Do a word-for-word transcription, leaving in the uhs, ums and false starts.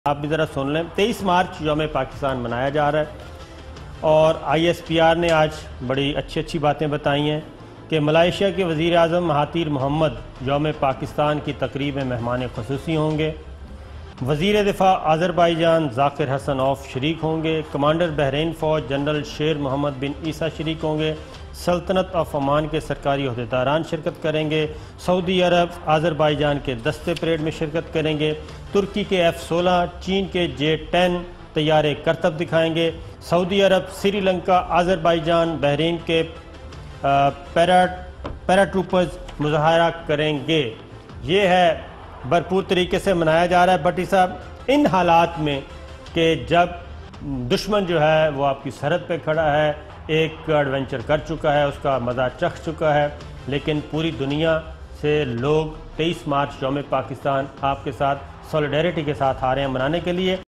आप भी ज़रा सुन लें। तेईस मार्च यौम पाकिस्तान मनाया जा रहा है और आई एस पी आर ने आज बड़ी अच्छी अच्छी बातें बताई हैं कि मलाइशिया के वज़ीर आज़म महातीर मोहम्मद यौम पाकिस्तान की तकरीब में मेहमान ख़ुसूसी होंगे। वज़ीर दिफ़ा अज़रबाईजान ज़ाकिर हसन औफ शरीक होंगे। कमांडर बहरीन फ़ौज जनरल शेर मोहम्मद बिन ईसा शरीक होंगे। सल्तनत ऑफ अमान के सरकारी अहदेदारान शिरकत करेंगे। सऊदी अरब अज़रबाईजान के दस्ते परेड में शिरकत करेंगे। तुर्की के एफ सोलह, चीन के जे टेन तैयारे करतब दिखाएंगे। सऊदी अरब, श्रीलंका, अज़रबाईजान, बहरीन के पैरा पैराट्रूपर्स मुजाहरा करेंगे। ये है भरपूर तरीके से मनाया जा रहा है भट्टी साहब, इन हालात में कि जब दुश्मन जो है वो आपकी सरहद पे खड़ा है, एक एडवेंचर कर चुका है, उसका मज़ा चख चुका है, लेकिन पूरी दुनिया से लोग तेईस मार्च यौम पाकिस्तान आपके साथ सॉलिडेरिटी के साथ आ रहे हैं मनाने के लिए।